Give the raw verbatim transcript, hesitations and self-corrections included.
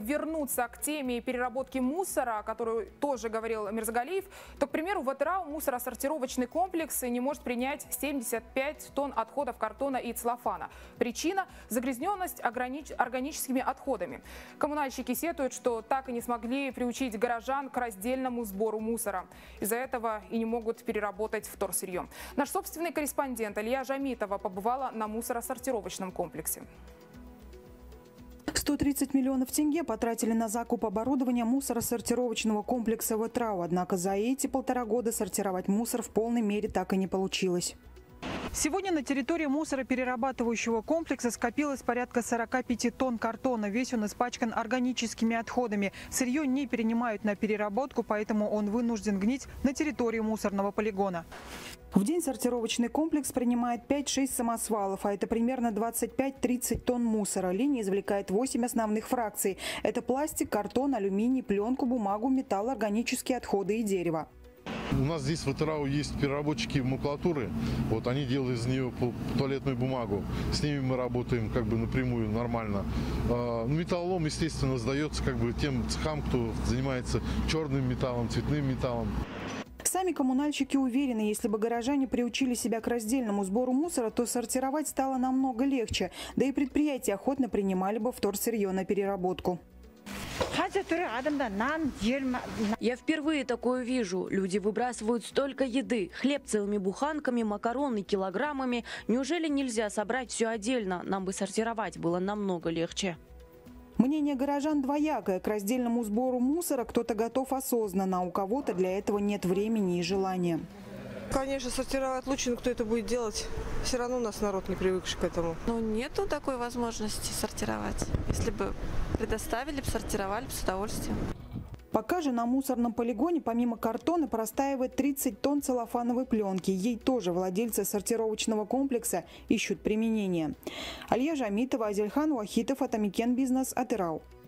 вернуться к теме переработки мусора, о которой тоже говорил Мирзагалиев, то, к примеру, в АТырау мусоросортировочный комплекс не может принять семьдесят пять тонн отходов картона и целлофана. Причина – загрязненность органическими отходами. Коммунальщики сетуют, что так и не смогли приучить горожан к раздельному сбору мусора. Из-за этого и не могут переработать вторсырье. Наш собственный корреспондент Алия Жамитова побывала на мусоросортировочном комплексе. сто тридцать миллионов тенге потратили на закуп оборудования мусоросортировочного комплекса в АТырау. Однако за эти полтора года сортировать мусор в полной мере так и не получилось. Сегодня на территории мусороперерабатывающего комплекса скопилось порядка сорока пяти тонн картона. Весь он испачкан органическими отходами. Сырье не перенимают на переработку, поэтому он вынужден гнить на территории мусорного полигона. В день сортировочный комплекс принимает пять-шесть самосвалов, а это примерно двадцать пять-тридцать тонн мусора. Линия извлекает восемь основных фракций. Это пластик, картон, алюминий, пленку, бумагу, металл, органические отходы и дерево. У нас здесь в АТырау есть переработчики макулатуры. Вот они делают из нее туалетную бумагу. С ними мы работаем как бы напрямую, нормально. Металлолом, естественно, сдается как бы тем цехам, кто занимается черным металлом, цветным металлом. Сами коммунальщики уверены, если бы горожане приучили себя к раздельному сбору мусора, то сортировать стало намного легче. Да и предприятия охотно принимали бы вторсырье на переработку. Я впервые такое вижу. Люди выбрасывают столько еды. Хлеб целыми буханками, макароны килограммами. Неужели нельзя собрать все отдельно? Нам бы сортировать было намного легче. Мнение горожан двоякое. К раздельному сбору мусора кто-то готов осознанно, а у кого-то для этого нет времени и желания. Конечно, сортировать лучше, но кто это будет делать? Все равно у нас народ не привыкший к этому. Ну, нету такой возможности сортировать. Если бы предоставили, бы сортировали бы с удовольствием. Пока же на мусорном полигоне помимо картона простаивает тридцать тонн целлофановой пленки. Ей тоже владельцы сортировочного комплекса ищут применение. Алия Жамитова, Азельхан Уахитов, Атамикен Бизнес, АТырау.